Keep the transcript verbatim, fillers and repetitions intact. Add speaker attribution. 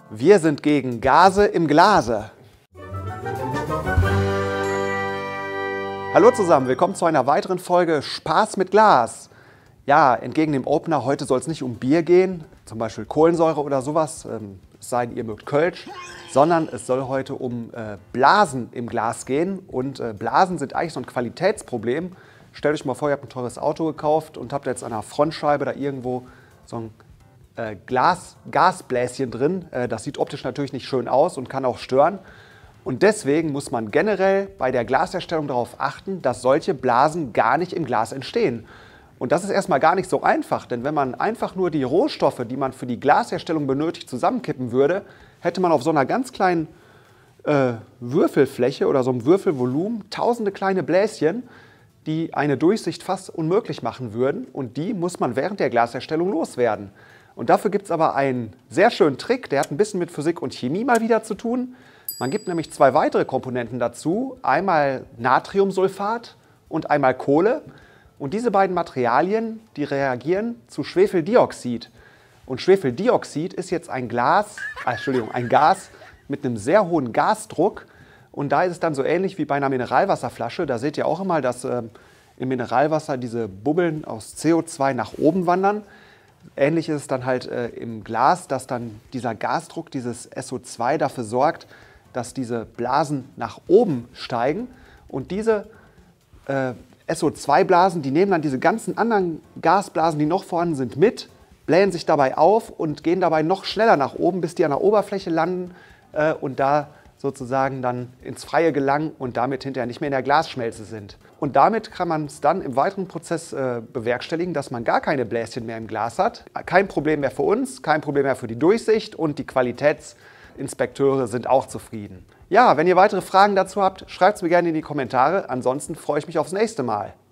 Speaker 1: Wir sind gegen Gase im Glase. Hallo zusammen, willkommen zu einer weiteren Folge Spaß mit Glas. Ja, entgegen dem Opener, heute soll es nicht um Bier gehen, zum Beispiel Kohlensäure oder sowas, ähm, es sei denn, ihr mögt Kölsch, sondern es soll heute um äh, Blasen im Glas gehen. Und äh, Blasen sind eigentlich so ein Qualitätsproblem. Stellt euch mal vor, ihr habt ein teures Auto gekauft und habt jetzt an der Frontscheibe da irgendwo so ein äh, Glas, Gasbläschen drin. Äh, das sieht optisch natürlich nicht schön aus und kann auch stören. Und deswegen muss man generell bei der Glasherstellung darauf achten, dass solche Blasen gar nicht im Glas entstehen. Und das ist erstmal gar nicht so einfach, denn wenn man einfach nur die Rohstoffe, die man für die Glasherstellung benötigt, zusammenkippen würde, hätte man auf so einer ganz kleinen äh, Würfelfläche oder so einem Würfelvolumen tausende kleine Bläschen, die eine Durchsicht fast unmöglich machen würden. Und die muss man während der Glasherstellung loswerden. Und dafür gibt es aber einen sehr schönen Trick, der hat ein bisschen mit Physik und Chemie mal wieder zu tun. Man gibt nämlich zwei weitere Komponenten dazu, einmal Natriumsulfat und einmal Kohle. Und diese beiden Materialien, die reagieren zu Schwefeldioxid. Und Schwefeldioxid ist jetzt ein Glas, äh, Entschuldigung, ein Gas mit einem sehr hohen Gasdruck. Und da ist es dann so ähnlich wie bei einer Mineralwasserflasche. Da seht ihr auch immer, dass äh, im Mineralwasser diese Bubbeln aus C O zwei nach oben wandern. Ähnlich ist es dann halt äh, im Glas, dass dann dieser Gasdruck, dieses S O zwei dafür sorgt, dass diese Blasen nach oben steigen. Und diese äh, S O zwei Blasen, die nehmen dann diese ganzen anderen Gasblasen, die noch vorhanden sind, mit, blähen sich dabei auf und gehen dabei noch schneller nach oben, bis die an der Oberfläche landen äh, und da sozusagen dann ins Freie gelangen und damit hinterher nicht mehr in der Glasschmelze sind. Und damit kann man es dann im weiteren Prozess äh, bewerkstelligen, dass man gar keine Bläschen mehr im Glas hat. Kein Problem mehr für uns, kein Problem mehr für die Durchsicht und die Qualitätsinspekteure sind auch zufrieden. Ja, wenn ihr weitere Fragen dazu habt, schreibt es mir gerne in die Kommentare. Ansonsten freue ich mich aufs nächste Mal.